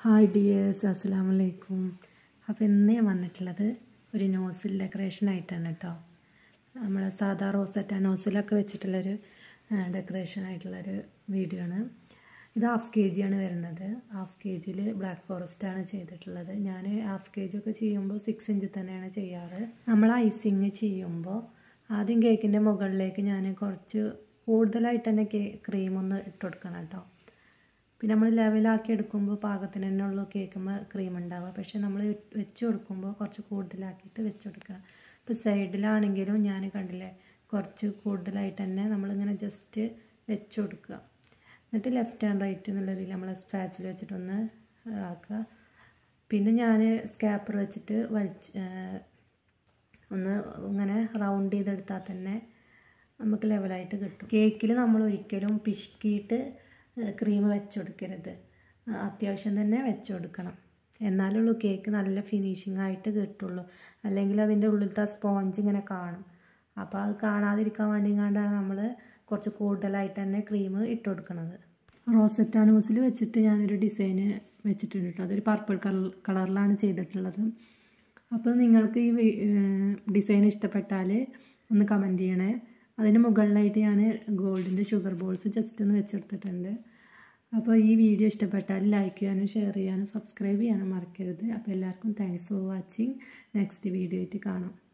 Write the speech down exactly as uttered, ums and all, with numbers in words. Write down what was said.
Hi dears, അസ്സലാമു അലൈക്കും. അപ്പോൾ ഇന്ന് ഞാൻ വന്നിട്ടുള്ളത് ഒരു നോസിൽ ഡെക്കറേഷൻ ആയിട്ടാണ് കേട്ടോ. നമ്മൾ സാധാ റോസറ്റ നോസിലൊക്കെ വെച്ചിട്ടുള്ളൊരു ഡെക്കറേഷൻ ആയിട്ടുള്ളൊരു വീഡിയോ ആണ്. ഇത് ഹാഫ് കെ ജി ആണ് വരുന്നത്. ഹാഫ് കെ ജിയിൽ ബ്ലാക്ക് ഫോറസ്റ്റ് ആണ് ചെയ്തിട്ടുള്ളത്. ഞാൻ ഹാഫ് കെ ജി ഒക്കെ ചെയ്യുമ്പോൾ സിക്സ് ഇഞ്ച് തന്നെയാണ് ചെയ്യാറ്. നമ്മൾ ഐസിങ് ചെയ്യുമ്പോൾ ആദ്യം കേക്കിൻ്റെ മുകളിലേക്ക് ഞാൻ കുറച്ച് കൂടുതലായിട്ട് തന്നെ കേ ക്രീം ഒന്ന് ഇട്ട് കൊടുക്കണം കേട്ടോ. പിന്നെ നമ്മൾ ലെവലാക്കി എടുക്കുമ്പോൾ പാകത്തിന് തന്നെ ഉള്ളൂ കേക്കുമ്പോൾ ക്രീം ഉണ്ടാവുക. പക്ഷേ നമ്മൾ വെച്ച് കൊടുക്കുമ്പോൾ കുറച്ച് കൂടുതലാക്കിയിട്ട് വെച്ച് കൊടുക്കണം. ഇപ്പോൾ സൈഡിലാണെങ്കിലും ഞാൻ കണ്ടില്ലേ, കുറച്ച് കൂടുതലായിട്ട് തന്നെ നമ്മളിങ്ങനെ ജസ്റ്റ് വെച്ച് കൊടുക്കുക. എന്നിട്ട് ലെഫ്റ്റ് ആൻഡ് റൈറ്റ് എന്നുള്ള രീതിയിൽ നമ്മൾ സ്പാച്ചിൽ വെച്ചിട്ടൊന്ന് ആക്കുക. പിന്നെ ഞാൻ സ്കാപ്പർ വെച്ചിട്ട് വലിച്ച് ഒന്ന് ഇങ്ങനെ റൗണ്ട് ചെയ്തെടുത്താൽ തന്നെ നമുക്ക് ലെവലായിട്ട് കിട്ടും. കേക്കിൽ നമ്മൾ ഒരിക്കലും പിശുക്കിയിട്ട് ക്രീം വെച്ച് കൊടുക്കരുത്. അത്യാവശ്യം തന്നെ വെച്ച് കൊടുക്കണം, എന്നാലുള്ളൂ കേക്ക് നല്ല ഫിനിഷിംഗ് ആയിട്ട് കിട്ടുള്ളൂ. അല്ലെങ്കിൽ അതിൻ്റെ ഉള്ളിലത്തെ സ്പോഞ്ച് ഇങ്ങനെ കാണും. അപ്പോൾ അത് കാണാതിരിക്കാൻ വേണ്ടി കൊണ്ടാണ് നമ്മൾ കുറച്ച് കൂടുതലായിട്ട് തന്നെ ക്രീം ഇട്ട് കൊടുക്കുന്നത്. റോസറ്റ നോസിൽ വെച്ചിട്ട് ഞാനൊരു ഡിസൈന് വെച്ചിട്ടുണ്ട് കേട്ടോ. അതൊരു പർപ്പിൾ കളർ കളറിലാണ് ചെയ്തിട്ടുള്ളത്. അപ്പോൾ നിങ്ങൾക്ക് ഈ ഡിസൈൻ ഇഷ്ടപ്പെട്ടാൽ ഒന്ന് കമൻറ്റ് ചെയ്യണേ. അതിന് മുകളിലായിട്ട് ഞാൻ ഗോൾഡിൻ്റെ ഷുഗർ ബോൾസ് ജസ്റ്റ് ഒന്ന് വെച്ചെടുത്തിട്ടുണ്ട്. അപ്പോൾ ഈ വീഡിയോ ഇഷ്ടപ്പെട്ടാൽ ലൈക്ക് ചെയ്യാനും ഷെയർ ചെയ്യാനും സബ്സ്ക്രൈബ് ചെയ്യാനും മറക്കരുത്. അപ്പോൾ എല്ലാവർക്കും thanks for watching. Next video ആയിട്ട് കാണാം.